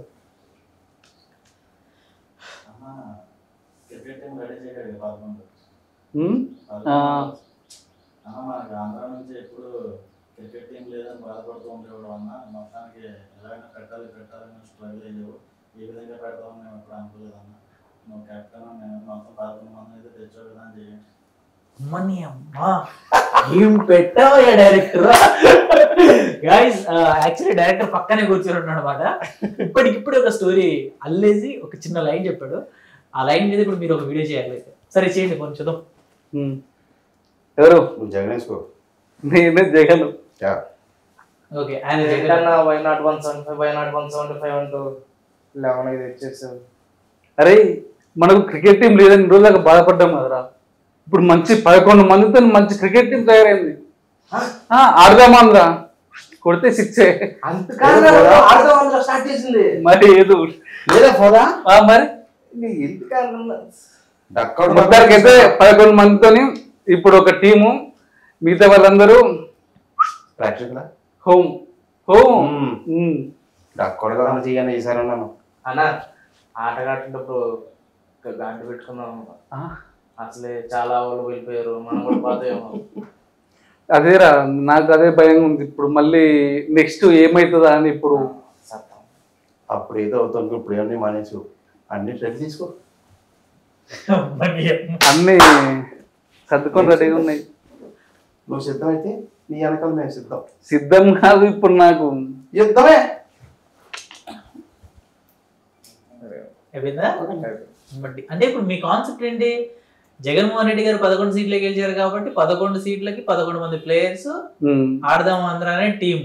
ఆంధ్ర నుంచి ఎప్పుడు క్రికెట్ టీం లేదని బాధపడుతూ ఉండేవాడు అన్న. మొత్తానికి ఎలాగైనా పెట్టాలని స్ట్రగుల్ అయ్యేవు. ఏ విధంగా పెడతామని మేము ఎప్పుడు అనుకోలేదన్న. నువ్వు కెప్టెన్, నేను మొత్తం 11 మంది అయితే తెచ్చే విధానం చేయండి. అమ్మని అమ్మా ఏం పెట్టావా డైరెక్టర్. గైస్ యాక్చువల్లీ డైరెక్టర్ పక్కనే కూర్చొని ఉన్నాడు అనమాట. ఇప్పటికిప్పుడు ఒక స్టోరీ అల్లేసి ఒక చిన్న లైన్ చెప్పాడు. ఆ లైన్ మీద ఇప్పుడు మీరు ఒక వీడియో చేయాలి. సరే చేయండి, కొంచెం చూద్దాం. ఎవరు? జగన్. నేనే జగన్. ఓకే ఆయన ఏంటన్నా వై నాట్ 175 వై నాట్ 175 అంటూ 11 ఇది తెచ్చేసారు. అరే మనకు క్రికెట్ టీం లేదని రోజులకు బాధపడ్డాం కదరా. ఇప్పుడు మంచి 11 మందితో మంచి క్రికెట్ టీం తయారైంది. ఆడదామందా కొడితే 6 స్టార్ట్ చేసింది మరి ఏదో లేదా పోదా మరి ఎందుకు మొత్తానికైతే 11 మందితోని ఇప్పుడు ఒక టీము, మిగతా వాళ్ళందరూ ప్రేక్షకుల హోమ్ కొడగా చేయగానే ఈసారి ఉన్నాను అన్న ఆటగాడుతున్నప్పుడు గాంటి పెట్టుకున్నాం. అసలే చాలా వాళ్ళు వెళ్ళిపోయారు, మనం కూడా పోతాయేమో. అదేరా నాకు అదే భయం ఉంది. ఇప్పుడు మళ్ళీ నెక్స్ట్ ఏమవుతుందా అని. ఇప్పుడు అప్పుడు ఏదో అవుతుంది, ఇప్పుడు ఏమన్నీ మానేసు, అన్ని రెడీ తీసుకో, అన్ని సర్దుకొని రెడీగా ఉన్నాయి. నువ్వు సిద్ధం అయితే నీ వెనకాల మేము సిద్ధం. సిద్ధం కాదు ఇప్పుడు నాకు యుద్ధమే. అంటే ఇప్పుడు మీ కాన్సెప్ట్ ఏంటి? జగన్మోహన్ రెడ్డి గారు 11 సీట్లకి గెలిచారు కాబట్టి 11 సీట్లకి 11 మంది ప్లేయర్స్ ఆడదాం ఆంధ్ర అనే టీమ్.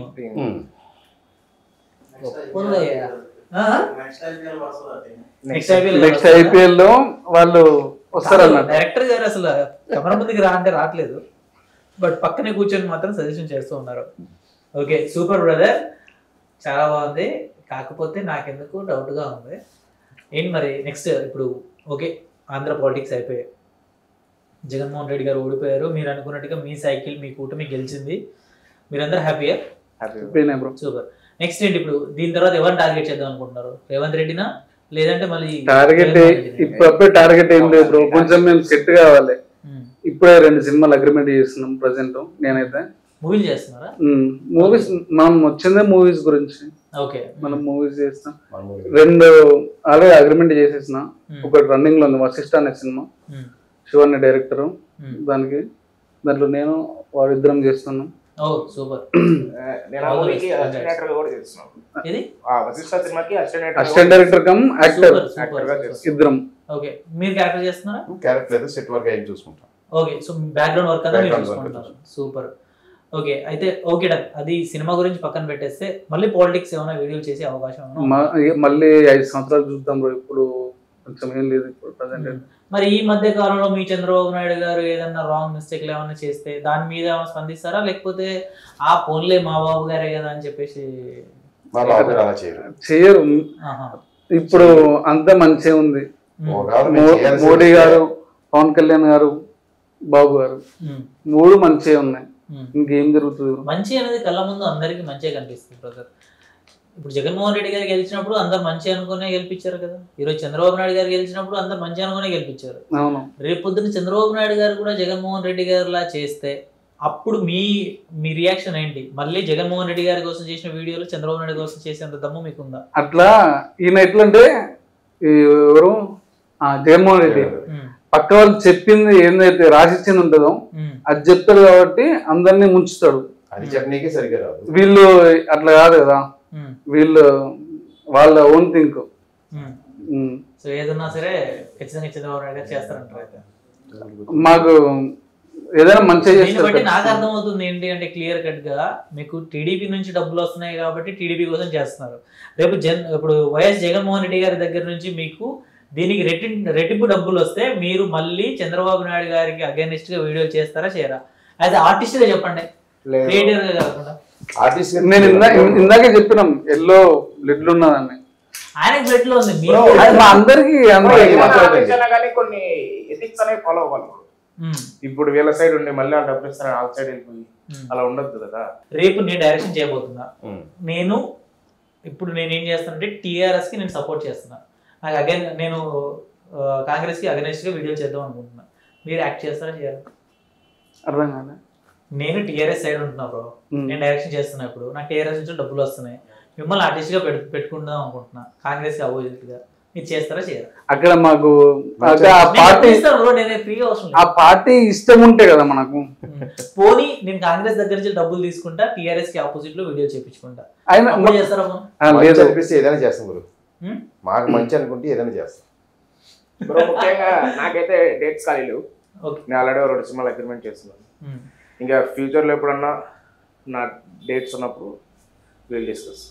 నెక్స్ట్ ఐపీఎల్ లో వాళ్ళు వస్తారు అన్నమాట. డైరెక్టర్ గారు అసలు కెమెరా ముందుకి రా అంటే రావట్లేదు, బట్ పక్కనే కూర్చొని మాత్రం సజెషన్ చేస్తూ ఉన్నారు. ఓకే సూపర్ బ్రదర్, చాలా బాగుంది. కాకపోతే నాకెందుకు డౌట్గా ఉంది. ఏంటి మరి నెక్స్ట్? ఇప్పుడు ఓకే ఆంధ్ర పాలిటిక్స్ అయిపోయాయి, జగన్మోహన్ రెడ్డి గారు ఓడిపోయారు, మీరు అనుకున్నట్టుగా మీ సైకిల్ మీ కూటమి గెలిచింది, మీరందరూ హ్యాపీయా? సూపర్. నెక్స్ట్ ఏంటి ఇప్పుడు? దీని తర్వాత ఎవరిని టార్గెట్ చేద్దాం అనుకుంటున్నారు? రేవంత్ రెడ్డినా లేదంటే మళ్ళీ టార్గెట్? ఇప్పుడు టార్గెట్ ఏం లేదు బ్రో, కొంచెం మేము సెట్ కావాలి. ఇప్పుడే 2 సినిమాలు అగ్రిమెంట్ చేస్తున్నాం ప్రజెంట్. నేనైతే మూవీలు చేస్తున్నారా? మూవీస్ మనం వచ్చిందే మూవీస్ గురించి. ఓకే మనం మూవీస్ చేస్తాం. 2 ఆల్రెడీ అగ్రిమెంట్ చేసేసిన, ఒకటి రన్నింగ్ లో ఉంది, వశిష్ఠ అనే సినిమా, శివన్ డైరెక్టర్. దాంట్లో నేను వాడిద్దరం చేస్తున్నాం. అసిస్టెంట్ డైరెక్టర్ కమ్ యాక్టర్ ఇద్దరం. ఓకే మీరు క్యారెక్టర్ చేస్తున్నారా? క్యారెక్టర్ లేదు, సెట్ వర్క్ ఏం చూసుకుంటాం. ఓకే సో బ్యాక్గ్రౌండ్ వర్క్ అంతా మీరు చూసుకుంటున్నారు. సూపర్. ఓకే అయితే ఓకే డన్. అది సినిమా గురించి పక్కన పెట్టేస్తే మళ్ళీ పాలిటిక్స్ ఏమైనా వీడియోలు చేసే అవకాశం మళ్ళీ 5 సంవత్సరాలు చూద్దాం బ్రో. ఇప్పుడు కొంచెం ఏం లేదు ఇప్పుడు ప్రజెంట్. మరి ఈ మధ్య కాలంలో మీ చంద్రబాబు నాయుడు గారు ఏదన్నా రాంగ్ మిస్టేక్లు ఏమైనా చేస్తే దాని మీద ఏమైనా స్పందిస్తారా, లేకపోతే ఆ పోన్లే మా బాబు గారే కదా అని చెప్పేసి చేయరు? ఇప్పుడు అంతా మంచిగా ఉంది. మోడీ గారు, పవన్ కళ్యాణ్ గారు, బాబు గారు 3 మంచిగా ఉన్నాయి. ఇంకేం జరుగుతుంది? మంచి అనేది కళ్ళ ముందు అందరికి మంచిగా కనిపిస్తుంది బ్రదర్. ఇప్పుడు జగన్మోహన్ రెడ్డి గారు గెలిచినప్పుడు అందరు మంచి అనుకునే గెలిపించారు కదా. ఈరోజు చంద్రబాబు నాయుడు గారు గెలిచినప్పుడు అందరు మంచి అనుకునే గెలిపించారు. రేపు పొద్దున్న చంద్రబాబు నాయుడు గారు కూడా జగన్మోహన్ రెడ్డి గారిలా చేస్తే అప్పుడు మీ రియాక్షన్ ఏంటి? మళ్ళీ జగన్మోహన్ రెడ్డి గారి కోసం చేసిన వీడియోలు చంద్రబాబు నాయుడు కోసం చేసేంత దమ్ము మీకుందా? అట్లా ఈయన ఎట్లంటే ఎవరు జగన్మోహన్ రెడ్డి పక్క వాళ్ళు చెప్పింది ఏందైతే రాసిచ్చింది ఉంటుందో అది చెప్తాడు కాబట్టి అందరినీ ముంచుతాడు. వీళ్ళు అట్లా కాదు కదా, వీళ్ళు వాళ్ళ ఓన్ థింక్. సో ఏదన్నా సరే ఖచ్చితంగా చంద్రబాబు నాయుడు గారు చేస్తారంటారు. మాకు ఏదైనా మంచిగా చేస్తారు. బట్టి నాకు అర్థమవుతుంది ఏంటి అంటే క్లియర్ కట్ గా మీకు టీడీపీ నుంచి డబ్బులు వస్తున్నాయి కాబట్టి టీడీపీ కోసం చేస్తున్నారు. రేపు ఇప్పుడు వైఎస్ జగన్మోహన్ రెడ్డి గారి దగ్గర నుంచి మీకు దీనికి రెట్టింపు డబ్బులు వస్తే మీరు మళ్ళీ చంద్రబాబు నాయుడు గారికి అగైనిస్ట్ గా వీడియోలు చేస్తారా చేయరా? యాజ్ ఆర్టిస్ట్ గా చెప్పండి, క్రియేటర్ గా కాకుండా. నేను ఇందాకే చెప్పినాం ఎల్లో బ్లడ్ ఉన్నదాన్ని. ఆయనకి బ్లడ్ లో ఉంది, అందరికి కొన్ని ఎథిక్స్ అనేవి ఫాలో అవ్వాలి. ఇప్పుడు వీళ్ళ సైడ్ ఉండి మళ్ళీ ఆ డబ్బులు ఇస్తారని ఆ సైడ్ వెళ్ళిపోయి అలా ఉండొద్దు కదా. రేపు నేను డైరెక్షన్ చేయబోతున్నా. ఇప్పుడు నేను ఏం చేస్తానంటే టీఆర్ఎస్ కి నేను సపోర్ట్ చేస్తున్నా. నాకు నేను కాంగ్రెస్ కి అగైనెస్ట్ గా వీడియో చేద్దాం అనుకుంటున్నా. మీరు యాక్ట్ చేస్తారా చేయరా? అర్థం కాదా? నేను టీఆర్ఎస్ సైడ్ ఉంటున్నా బ్రో, నేను డైరెక్షన్ చేస్తున్నా. ఇప్పుడు నాకు టీఆర్ఎస్ నుంచి డబ్బులు వస్తున్నాయి, మిమ్మల్ని ఆర్టిస్ట్ గా పెట్టుకుందాం అనుకుంటున్నా కాంగ్రెస్ కి అపోజిట్ గా. మీరు చేస్తారా చేయరా? అక్కడ మాకు ఆ పార్టీ ఇష్టం ఉంటే కదా మనకు. పోనీ నేను కాంగ్రెస్ దగ్గర నుంచి డబ్బులు తీసుకుంటా, టీఆర్ఎస్ కి ఆపోజిట్ లో వీడియో చేపించుకుంటా. చేస్తారా? ఏదైనా చేస్తాం గురు, మాకు మంచి అనుకుంటే ఏదైనా చేస్తాం. ముఖ్యంగా నాకైతే డేట్స్ ఖాళీ లేవు. నేను ఆల్రెడీ 2 సినిమాలు అగ్రిమెంట్ చేస్తున్నాను. ఇంకా ఫ్యూచర్ లో ఎప్పుడన్నా నా డేట్స్ ఉన్నప్పుడు విల్ డిస్కస్.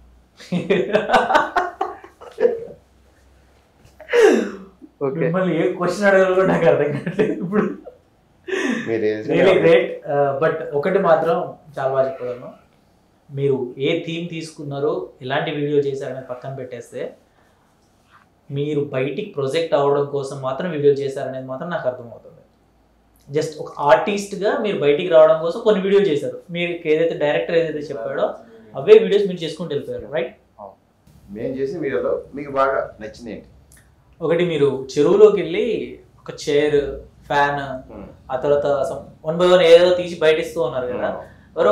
ఓకే మిమ్మల్ని ఏ క్వశ్చన్ అడగాలో కూడా నాకు అర్థం కావట్లేదు ఇప్పుడు. Really great. బట్ ఒకటి మాత్రం చాలా బాగా చెప్పగలను, మీరు ఏ థీమ్ తీసుకున్నారో ఎలాంటి వీడియో చేశారనేది పక్కన పెట్టేస్తే మీరు బయటికి ప్రొజెక్ట్ అవ్వడం కోసం మాత్రం వీడియో చేశారనేది మాత్రం నాకు అర్థమవుతుంది. జస్ట్ ఒక ఆర్టిస్ట్గా మీరు బయటికి రావడం కోసం కొన్ని వీడియోలు చేశారు. మీరు ఏదైతే డైరెక్టర్ ఏదైతే చెప్పాడో అవే వీడియోస్ మీరు చేసుకుంటూ వెళ్ళిపోయారు, రైట్? మేము చేసిన వీడియోలో మీకు బాగా నచ్చింది ఏంటి? ఒకటి మీరు చెరువులోకి వెళ్ళి ఒక చైర్, ఫ్యాన్, ఆ తర్వాత 1 by 1 ఏదో తీసి బయట ఇస్తూ ఉన్నారు కదా. ఎవరో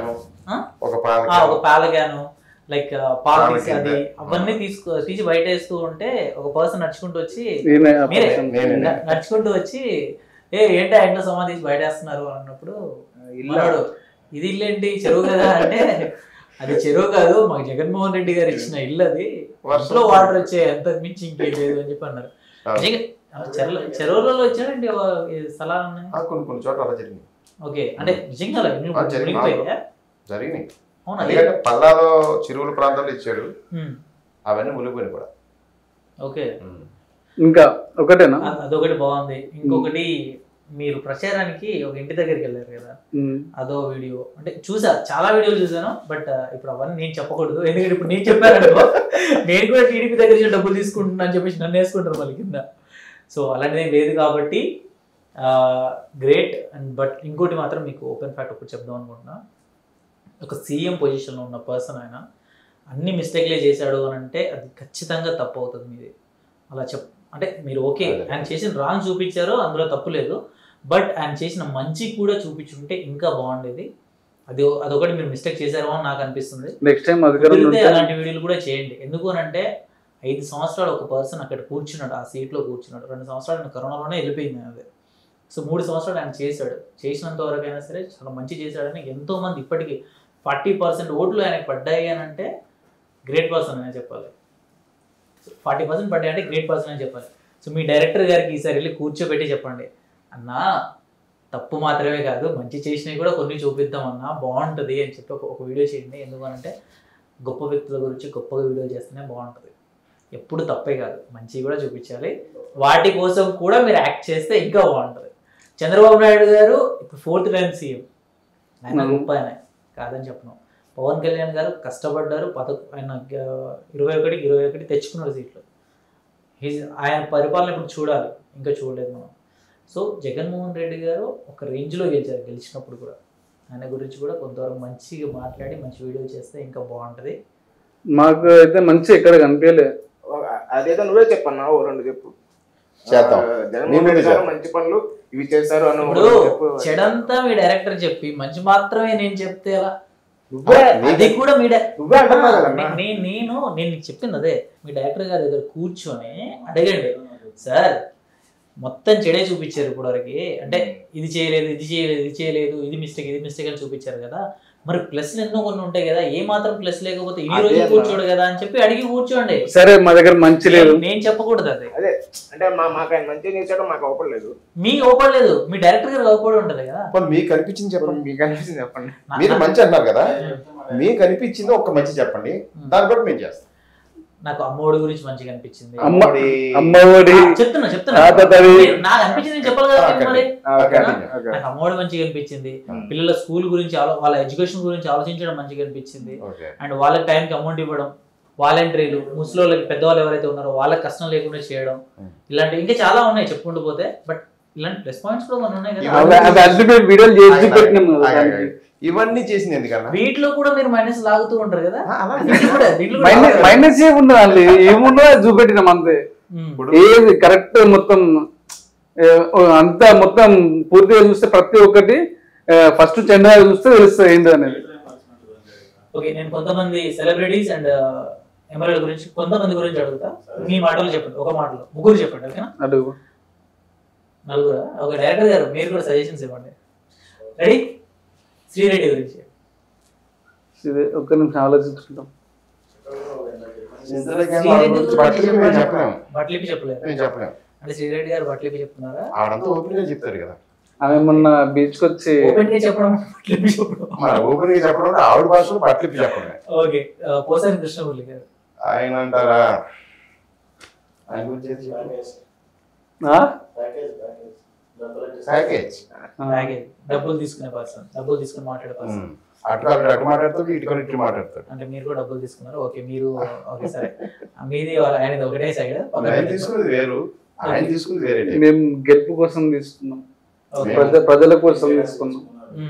ఒక పాల క్యాను లైక్ పాలు తీసి అది అవన్నీ తీసి బయట వేస్తూ ఉంటే ఒక పర్సన్ నడుచుకుంటూ వచ్చి ఏంటి ఇంట్లో సమాధి తీసి బయట వేస్తున్నారు అన్నప్పుడు ఇల్లాడు ఇది ఇల్లేంటి చెరువు కదా అంటే అది చెరువు కాదు, మాకు జగన్మోహన్ రెడ్డి గారు ఇచ్చిన ఇల్లు, అది వర్షంలో వాటర్ వచ్చే ఎంత మించి ఇంకేం లేదు అని చెప్పి అన్నారు. చెరువులలో వచ్చాడండి స్థలాలు ఉన్నాయి కొన్ని చోట్ల అలా జరిగింది. ఓకే, అంటే నిజంగా జరిగినాయి. ఎందుకంటే పల్లాలో చెరువుల ప్రాంతాల్లో ఇచ్చాడు, అవన్నీ మునిగిపోయినాయి కూడా. ఓకే, ఇంకా ఒకటేనా? అదొకటి బాగుంది. ఇంకొకటి మీరు ప్రచారానికి ఒక ఇంటి దగ్గరికి వెళ్ళారు కదా, అదో వీడియో అంటే చూసా, చాలా వీడియోలు చూసాను. బట్ ఇప్పుడు అవన్నీ నేను చెప్పకూడదు, ఎందుకంటే ఇప్పుడు నేను చెప్పాను నేను కూడా టీడీపీ దగ్గర నుంచి డబ్బులు తీసుకుంటున్నా అని చెప్పేసి నన్ను వేసుకుంటారు మళ్ళీ కింద. సో అలాంటిది లేదు కాబట్టి గ్రేట్. అండ్ బట్ ఇంకోటి మాత్రం మీకు ఓపెన్ ఫ్యాక్ట్ ఒకటి చెప్దాం అనుకుంటున్నా, ఒక సీఎం పొజిషన్లో ఉన్న పర్సన్ ఆయన అన్ని మిస్టేక్లే చేశాడు అని అంటే అది ఖచ్చితంగా తప్పు అవుతుంది మీది. అలా అంటే మీరు ఓకే ఆయన చేసిన రాంగ్ చూపించారు, అందులో తప్పు లేదు. బట్ ఆయన చేసిన మంచి కూడా చూపించుంటే ఇంకా బాగుండేది. అదొకటి మీరు మిస్టేక్ చేశారో అని నాకు అనిపిస్తుంది. నెక్స్ట్ టైం అలాంటి వీడియోలు కూడా చేయండి. ఎందుకు అంటే 5 సంవత్సరాలు ఒక పర్సన్ అక్కడ కూర్చున్నాడు, ఆ సీట్లో కూర్చున్నాడు. 2 సంవత్సరాలు కరోనాలోనే వెళ్ళిపోయింది అదే. సో 3 సంవత్సరాలు ఆయన చేశాడు. చేసినంత వరకు అయినా సరే చాలా మంచి చేశాడని ఎంతోమంది ఇప్పటికీ 40% ఓట్లు ఆయనకు పడ్డాయి అని అంటే గ్రేట్ పర్సన్ అనే చెప్పాలి. 40% పడ్డాయి అంటే గ్రేట్ పర్సన్ అని చెప్పాలి. సో మీ డైరెక్టర్ గారికి ఈసారి వెళ్ళి కూర్చోబెట్టి చెప్పండి, అన్నా తప్పు మాత్రమే కాదు మంచి చేసినవి కూడా కొన్ని చూపిద్దాం అన్నా, బాగుంటుంది అని చెప్పి ఒక వీడియో చేయండి. ఎందుకనంటే గొప్ప వ్యక్తుల గురించి గొప్పగా వీడియో చేస్తేనే బాగుంటుంది. ఎప్పుడు తప్పే కాదు, మంచి కూడా చూపించాలి. వాటి కోసం కూడా మీరు యాక్ట్ చేస్తే ఇంకా బాగుంటుంది. చంద్రబాబు నాయుడు గారు ఇప్పుడు 4th టైం సీఎం, ఆయన గొప్ప ఆయన కాదని చెప్పను. పవన్ కళ్యాణ్ గారు కష్టపడ్డారు, ఆయన 21 తెచ్చుకున్నారు సీట్లు. ఆయన పరిపాలన ఇప్పుడు చూడాలి, ఇంకా చూడలేదు మనం. సో జగన్మోహన్ రెడ్డి గారు ఒక రేంజ్లో గెలిచారు, గెలిచినప్పుడు కూడా ఆయన గురించి కూడా కొంతవరకు మంచిగా మాట్లాడి మంచి వీడియో చేస్తే ఇంకా బాగుంటుంది. మాకు అయితే మంచి ఎక్కడ కనిపించలేదు. అదేదో నువ్వే చెప్పన్నా, ఓ 2 చెప్పు. మంచి పనులు ఇవి చేశారు అన్న. ఇప్పుడు చెడంతా మీ డైరెక్టర్ చెప్పి మంచి మాత్రమే నేను చెప్తే ఎలా? అది కూడా మీ నేను చెప్పింది అదే. మీ డైరెక్టర్ గారి దగ్గర కూర్చొని అడగండి, సార్ మొత్తం చెడే చూపించారు ఇప్పటివరకు, అంటే ఇది చేయలేదు ఇది చేయలేదు ఇది చేయలేదు ఇది మిస్టేక్ అని చూపించారు కదా, మరి ప్లస్లు ఎన్నో కొన్ని ఉంటాయి కదా, ఏ మాత్రం ప్లస్ లేకపోతే ఈ రోజు కూర్చోడు కదా అని చెప్పి అడిగి కూర్చోండి. సరే మా దగ్గర మంచి లేదు, నేను చెప్పకూడదు అది. అదే అంటే మాకు ఆయన మంచిగా చేసాడు, మాకు అవపడలేదు. మీకు అవపడలేదు, మీ డైరెక్టర్ గారు అవపడి ఉంటది కదా. మీకు అనిపించింది చెప్పండి, మీకు అనిపించింది చెప్పండి. మీరు మంచి అన్నారు కదా, మీకు అనిపించింది ఒక్క మంచి చెప్పండి, దాన్ని బట్టి మేము చేస్తాం. నాకు అమ్మఒడి గురించి మంచిగా అనిపించింది. చెప్తున్నా నాకు అనిపించింది చెప్పాలి కదా. నాకు అమ్మఒడి మంచిగా అనిపించింది. పిల్లల స్కూల్ గురించి వాళ్ళ ఎడ్యుకేషన్ గురించి ఆలోచించడం మంచిగా అనిపించింది. అండ్ వాళ్ళకి టైంకి అమౌంట్ ఇవ్వడం, వాలంటీర్లు, ముసలోళ్ళకి పెద్దవాళ్ళు ఎవరైతే ఉన్నారో వాళ్ళకి కష్టం లేకుండా చేయడం, ఇలాంటి ఇంకా చాలా ఉన్నాయి చెప్పుకుంటూ పోతే. బట్ ఇలాంటి ప్లస్ పాయింట్స్ కూడా మనం ఉన్నాయి కదా. ఇవన్నీ చేసింది ఎందుకన్నా, వీటిలో కూడా మీరు మైనస్ లాగుతూ ఉంటారు కదా. మైనస్ ఏముండదు, ఏముండో చూపెట్టినాం అంతే. ఏది కరెక్ట్ మొత్తం అంతా మొత్తం పూర్తిగా చూస్తే ప్రతి ఒక్కటి ఫస్ట్ చెండా చూస్తే తెలుస్తుంది ఏంటి అనేది. ఓకే, నేను కొంతమంది సెలబ్రిటీస్ అండ్ ఎమ్మెల్యేల గురించి కొంతమంది గురించి అడుగుతా, మీ మాటలు చెప్పండి. ఒక మాటలో 3 చెప్పండి, ఓకేనా? అడుగు. 4. ఒక డైరెక్టర్ గారు మీరు కూడా సజెషన్స్ ఇవ్వండి. రెడీ? శ్రీరెడ్డి గురించి ఒక్క నిమిషం ఆలోచించుకుంటాం. బట్టలిపి చెప్పలేదు అంటే శ్రీరెడ్డి గారు బట్టలిపి చెప్తున్నారా? ఆడంతా ఓపెన్ గా చెప్తారు కదా. ఆమె మొన్న బీచ్కి వచ్చి ఓపెన్ గా చెప్పడం మన ఓపెన్ గా చెప్పడం అంటే ఆవిడ భాషలో పట్లిప్పి చెప్పడమే. ఓకే, పోసాని కృష్ణమూర్తి గారు ఆయన అంటారా ఆయన గురించి ఏది చెప్పాలి? ప్యాకేజ్ ప్యాకేజ్ డబ్బులు తీసుకునే పర్సన్, డబ్బులు తీసుకుని మాట్లాడే పర్సన్. అటు మాట్లాడతాడు, ఇటు మాట్లాడతాడు. అంటే మీరు కూడా డబ్బులు తీసుకున్నారు. ఓకే, మీరు ఓకే సరే, మీది ఆయనది ఒకటే సైడ్. ఆయన తీసుకున్నది వేరు, ఆయన తీసుకున్నది వేరే. మేము గెలుపు కోసం తీసుకున్నాం, ప్రజల కోసం తీసుకున్నాం.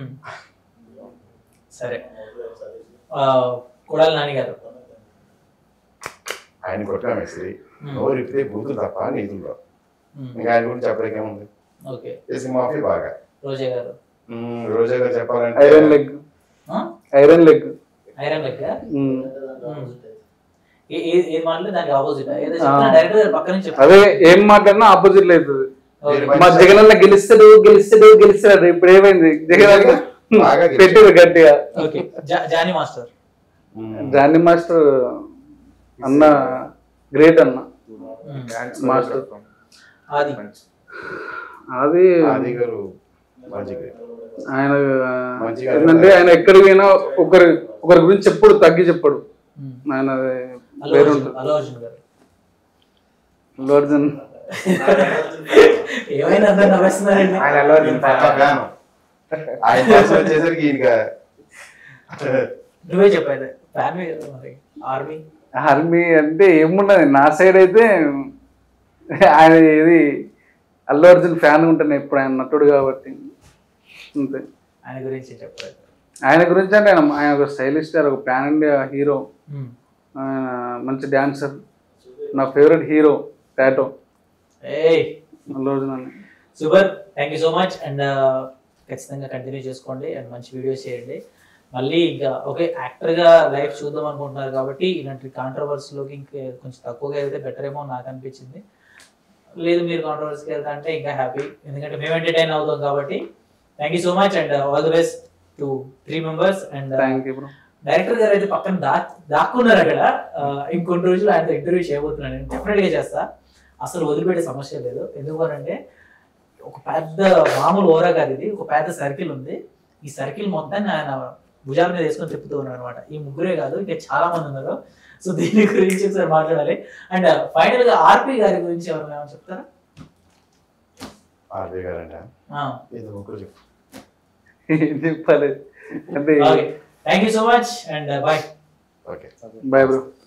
సరే, కొడాలి నాని గారు. ఆయన కొట్టిన మెసేజ్ నోరు ఇప్పితే బూతులు తప్ప నీతులు. ఇంకా ఆయన గురించి చెప్పలేకేముంది. ఓకే, మాఫీ బాగా. రోజా గారు. రోజా గారు చెప్పాలంటే iron leg. Iron leg. Iron leg. ఏది మాట్లాడితే దానికి ఆపోజిట్. ఏదో చెప్తున్నా డైరెక్టర్ గారు పక్క నుంచి అదే ఏం మాట్లాడినా ఆపోజిట్ లేదు. మా జగన్ అన్న గెలుస్తాడు గెలుస్తాడు గెలుస్తాడు. ఇప్పుడు ఏమైంది? జగన్ అన్న పెట్టారు గట్టిగా. Okay, Johnny master. Johnny master అన్న గ్రేట్ అన్న. మాస్టర్ అది ఆది గారు ఆయన ఏంటంటే ఆయన ఎక్కడికి పోయినా ఒకరి గురించి చెప్పడు, తగ్గి చెప్పడు. ఆయన వేరే ఉంటుంది. అల్లు అర్జున్ గారు. అల్లు అర్జున్ ఏమైనా అందరు నవ్వేస్తున్నారండి. వచ్చేసరికి ఇంకా నువ్వే చెప్పేది ఫ్యామిలీ మరి ఆర్మీ. ఆర్మీ అంటే ఏమున్నది, నా సైడ్ అయితే ఆయన ఇది అల్లు అర్జున్ ఫ్యాన్ ఉంటాను ఎప్పుడు, ఆయన నటుడు కాబట్టి అంతే. ఆయన గురించి చెప్పలేదు. ఆయన గురించి అంటే ఆయన ఒక స్టైలిష్ గారు, ఒక ప్యాన్ ఇండియా హీరో, ఆయన మంచి డాన్సర్, నా ఫేవరెట్ హీరో టాటో అల్లు అర్జున్ అని. Super, thank you so much. And ఖచ్చితంగా కంటిన్యూ చేసుకోండి అండ్ మంచి వీడియోస్ చేయండి. మళ్ళీ ఇంకా ఓకే, యాక్టర్గా లైఫ్ చూద్దాం అనుకుంటున్నారు కాబట్టి ఇలాంటి కాంట్రవర్సీలోకి ఇంకా కొంచెం తక్కువగా వెళ్తే బెటర్ ఏమో నాకు అనిపించింది. లేదు మీరు కాంట్రవర్సీకి వెళ్తా అంటే ఇంకా హ్యాపీ, ఎందుకంటే మేము ఎంటర్టైన్ అవుతాం కాబట్టి. Thank you so much and all the best to 3 members. And director గారు అయితే పక్కన దాక్కున్నారు అక్కడ. ఇంకొన్ని రోజులు ఆయనతో ఇంటర్వ్యూ చేయబోతున్నాను, నేను డెఫినెట్గా చేస్తా. అసలు వదిలిపెట్టే సమస్య లేదు. ఎందుకనంటే ఒక పెద్ద మామూలు ఓరా కాదు ఇది, ఒక పెద్ద సర్కిల్ ఉంది. ఈ సర్కిల్ మొత్తాన్ని ఆయన భుజాల మీద వేసుకొని తిప్పుతూ ఉన్నారు అనమాట. ఈ ముగ్గురే కాదు, ఇంకా చాలా మంది ఉన్నారు. సో దీని గురించి ఒకసారి మాట్లాడాలి. అండ్ ఫైనల్ గా ఆర్పి గారి గురించి ఎవరైనా చెప్తారా? ఆర్పి గారు అంటే చెప్పాలి. Thank you so much and bye. Okay, bye bro.